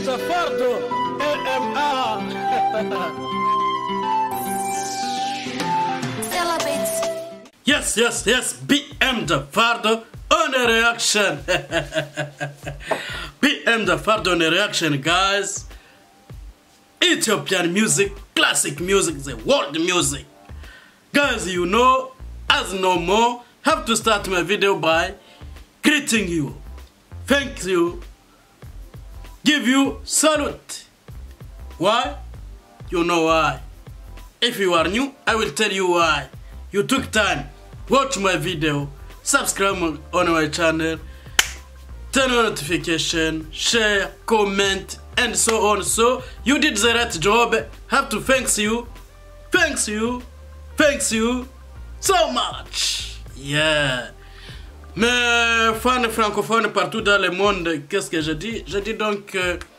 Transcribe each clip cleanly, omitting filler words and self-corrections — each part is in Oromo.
Zafardo AMR. Yes, BM Zafardo on a reaction. BM Zafardo on a reaction, guys. Ethiopian music, classic music, the world music. Guys, you know, as no more, have to start my video by greeting you. Thank you. Give you salute. Why? You know why. If you are new, I will tell you why. You took time, watch my video, subscribe on my channel, turn on notification, share, comment, and so on. So you did the right job. Have to thanks you so much. Yeah. Mes fans francophones partout dans le monde, qu'est-ce que je dis? Je dis donc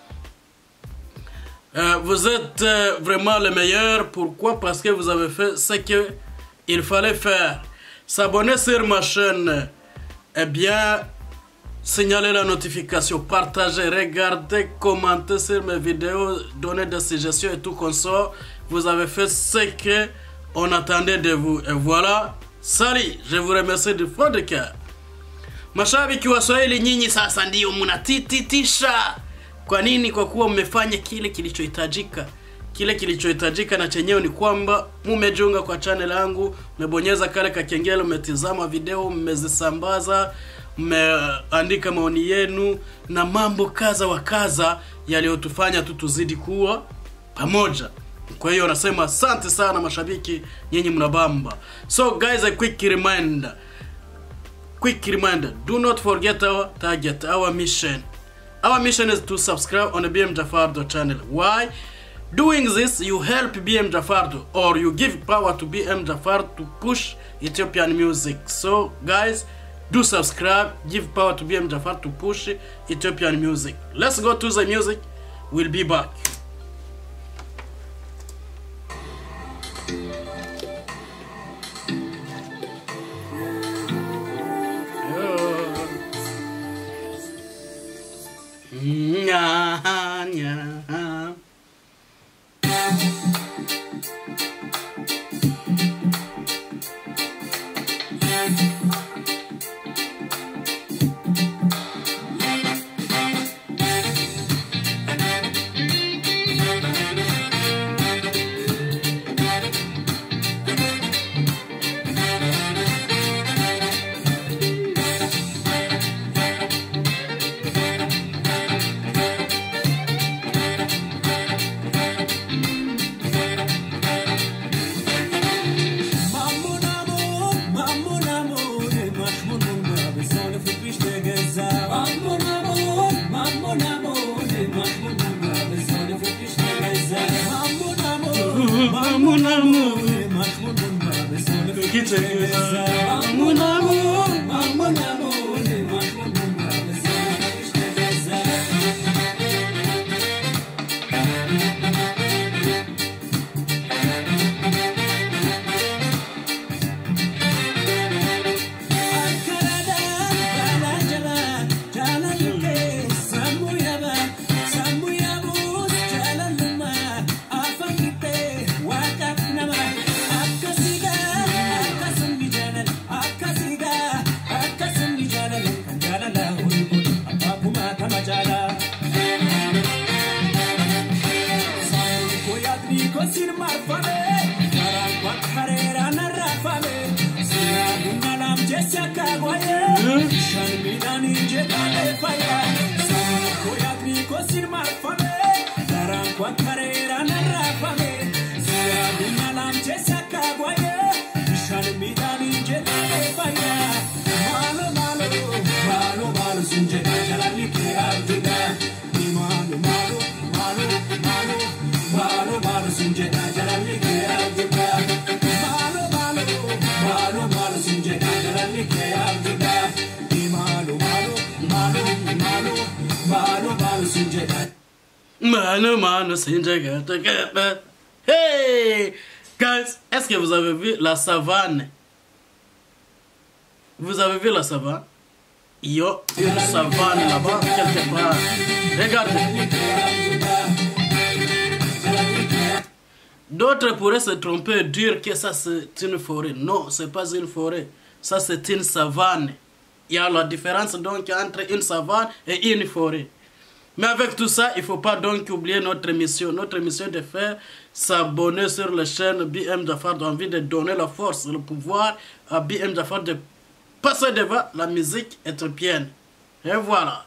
vous êtes vraiment les meilleurs. Pourquoi? Parce que vous avez fait ce qu'il fallait faire. S'abonner sur ma chaîne, eh bien, signaler la notification, partager, regarder, commenter sur mes vidéos, donner des suggestions et tout comme ça. Vous avez fait ce qu'on attendait de vous. Et voilà, salut, je vous remercie du fond de cœur. Mashabiki wa Swahili, nyinyi sasa ndio mnatititisha. Kwa nini? Kwa kuwa mmefanya kile kilichohitajika. Kile kilichohitajika na chenyewe ni kwamba mumejiunga kwa channel yangu, mmebonyeza kale kakengele, mmetizama video, mmezisambaza, mmeandika maoni yenu na mambo kaza wa kaza yaliyotufanya tuzidi kuwa pamoja. Kwa hiyo nasema asante sana mashabiki, nyinyi mnabamba. So guys, a quick reminder, do not forget our target, our mission. Our mission is to subscribe on the BM Zafardo channel. Why? Doing this, you help BM Zafardo, or you give power to BM Zafardo to push Ethiopian music. So guys, do subscribe, give power to BM Zafardo to push Ethiopian music. Let's go to the music. We'll be back. Mano, hey guys, est-ce que vous avez vu la savane? Vous avez vu la savane? il y a une savane là-bas, quelque part. Regardez. D'autres pourraient se tromper et dire que ça c'est une forêt. Non, c'est pas une forêt. Ça c'est une savane. Il y a la différence donc entre une savane et une forêt. Mais avec tout ça, il ne faut pas donc oublier notre mission. Notre mission est de faire s'abonner sur la chaîne BM Jafar. J'ai envie de donner la force, le pouvoir à BM Jafar de passer devant la musique éthiopienne. Et voilà.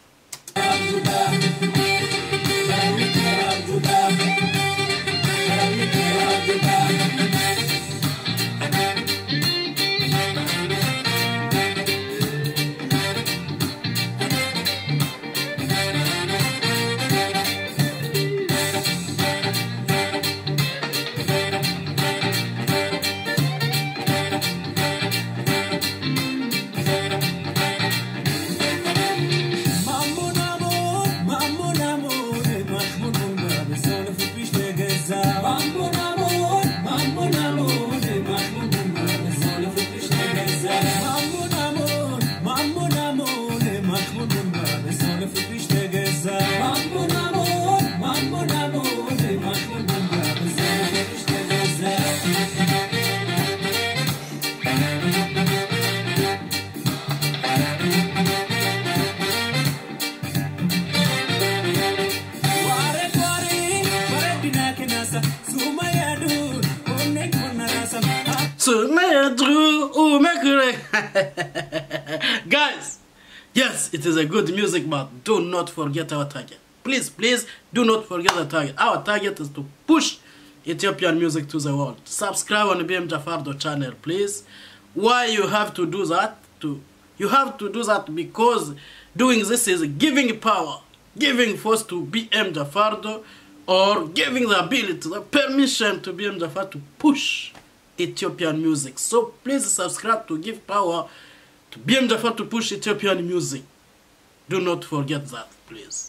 Guys, yes, it is a good music, but do not forget our target. Please, please, do not forget the target. Our target is to push Ethiopian music to the world. Subscribe on the BM Jafar channel, please. Why you have to do that? You have to do that because doing this is giving power, giving force to BM Jafar, or giving the ability, the permission to BM Jafar to push Ethiopian music. So please subscribe to give power to BM Jafar to push Ethiopian music. Do not forget that, please.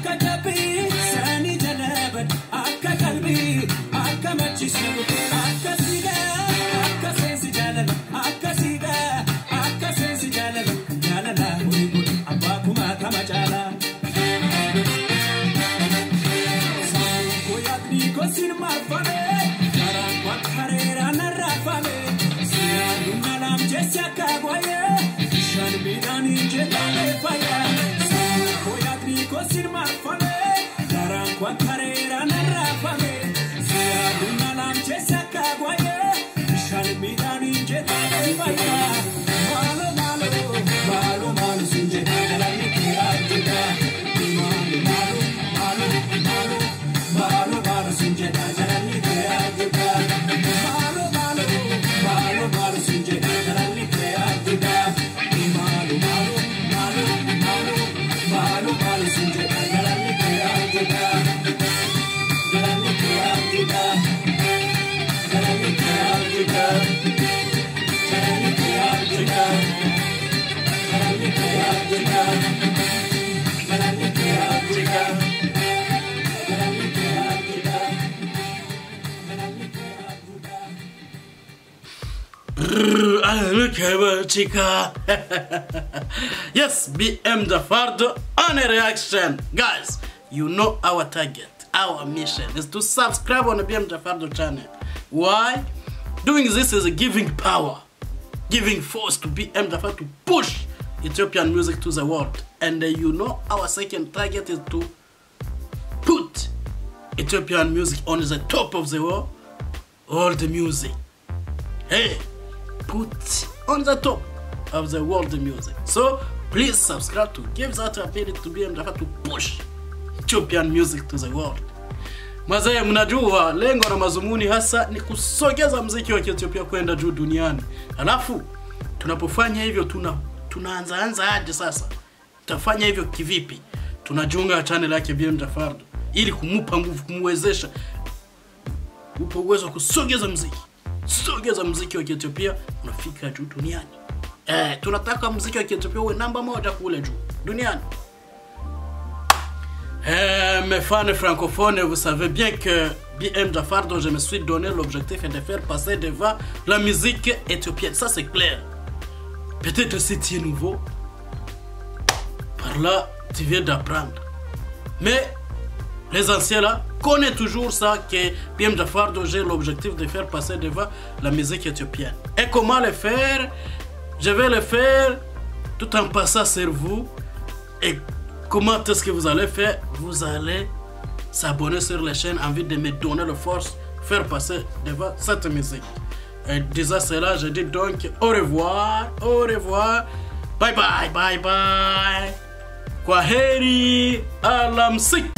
Yes, BM Jafar on a reaction. Guys, you know our target, our mission is to subscribe on the BM Jafar channel. Why? Doing this is giving power, giving force to BM Jafar to push Ethiopian music to the world. And you know our second target is to put Ethiopian music on the top of the world. All the music, hey, put on the top of the world music. So please subscribe to give that ability to BM Jafar to push Ethiopian music to the world. Mazaya, mnajua lengo na mazumuni hasa ni kusogeza muziki wa Ethiopia kwenda juu duniani. Alafu tunapofanya hivyo tunaanza aje sasa? Tutafanya hivyo kivipi? Tunajiunga channel yake BM Jafar ili kumupa nguvu, kumwezesha upo uwezo kusogeza muziki. Sogeza muziki wa Ethiopia unafika juu duniani. Tunataka muziki wa Ethiopia uwe namba 1 kule juu duniani. Mes fans francophones, vous savez bien que BM Jafar, dont je me suis donné l'objectif de faire passer devant la musique éthiopienne. Ça c'est clair. Peut-être si tu es nouveau, là, tu viens d'apprendre. Mais les anciens là connaissent toujours ça, que PM Jafar j'ai l'objectif de faire passer devant la musique éthiopienne. Et comment le faire? Je vais le faire tout en passant sur vous. Et comment est-ce que vous allez faire? Vous allez s'abonner sur la chaîne, envie de me donner la force, faire passer devant cette musique. Et disant cela, je dis donc au revoir, bye bye, bye bye. Kwaheri alamsik.